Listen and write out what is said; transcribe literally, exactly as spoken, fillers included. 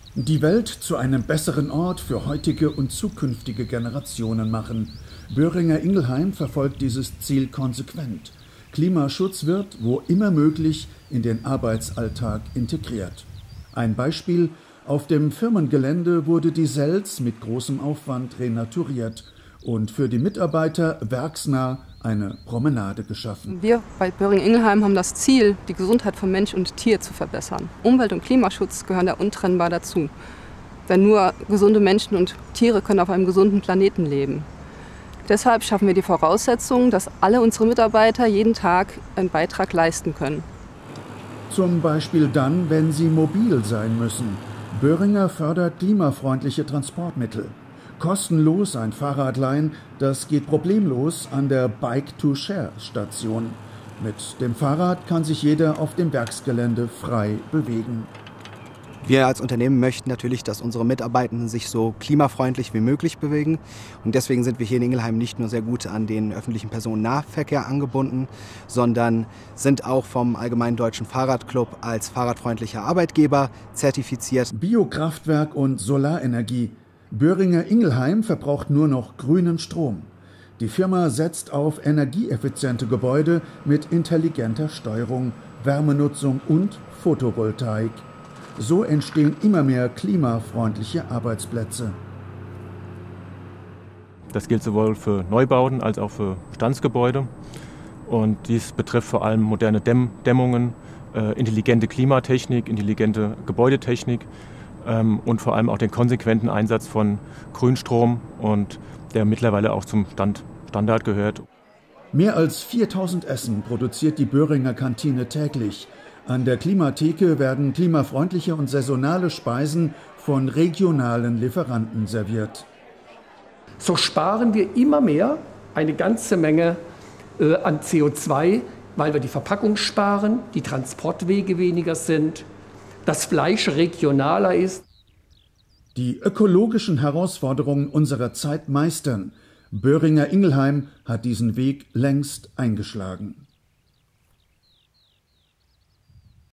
Die Welt zu einem besseren Ort für heutige und zukünftige Generationen machen. Boehringer Ingelheim verfolgt dieses Ziel konsequent. Klimaschutz wird, wo immer möglich, in den Arbeitsalltag integriert. Ein Beispiel: Auf dem Firmengelände wurde die Selz mit großem Aufwand renaturiert und für die Mitarbeiter werksnah eine Promenade geschaffen. Wir bei Boehringer Ingelheim haben das Ziel, die Gesundheit von Mensch und Tier zu verbessern. Umwelt- und Klimaschutz gehören da untrennbar dazu. Denn nur gesunde Menschen und Tiere können auf einem gesunden Planeten leben. Deshalb schaffen wir die Voraussetzungen, dass alle unsere Mitarbeiter jeden Tag einen Beitrag leisten können. Zum Beispiel dann, wenn sie mobil sein müssen. Boehringer fördert klimafreundliche Transportmittel. Kostenlos ein Fahrrad leihen, das geht problemlos an der Bike-to-Share-Station. Mit dem Fahrrad kann sich jeder auf dem Werksgelände frei bewegen. Wir als Unternehmen möchten natürlich, dass unsere Mitarbeitenden sich so klimafreundlich wie möglich bewegen. Und deswegen sind wir hier in Ingelheim nicht nur sehr gut an den öffentlichen Personennahverkehr angebunden, sondern sind auch vom Allgemeinen Deutschen Fahrradclub als fahrradfreundlicher Arbeitgeber zertifiziert. Biokraftwerk und Solarenergie. Boehringer Ingelheim verbraucht nur noch grünen Strom. Die Firma setzt auf energieeffiziente Gebäude mit intelligenter Steuerung, Wärmenutzung und Photovoltaik. So entstehen immer mehr klimafreundliche Arbeitsplätze. Das gilt sowohl für Neubauten als auch für Bestandsgebäude. Und dies betrifft vor allem moderne Dämm Dämmungen, äh, intelligente Klimatechnik, intelligente Gebäudetechnik ähm, und vor allem auch den konsequenten Einsatz von Grünstrom, und der mittlerweile auch zum Stand, Standard gehört. Mehr als viertausend Essen produziert die Boehringer Kantine täglich. An der Klimatheke werden klimafreundliche und saisonale Speisen von regionalen Lieferanten serviert. So sparen wir immer mehr, eine ganze Menge äh, an C O zwei, weil wir die Verpackung sparen, die Transportwege weniger sind, das Fleisch regionaler ist. Die ökologischen Herausforderungen unserer Zeit meistern. Boehringer Ingelheim hat diesen Weg längst eingeschlagen.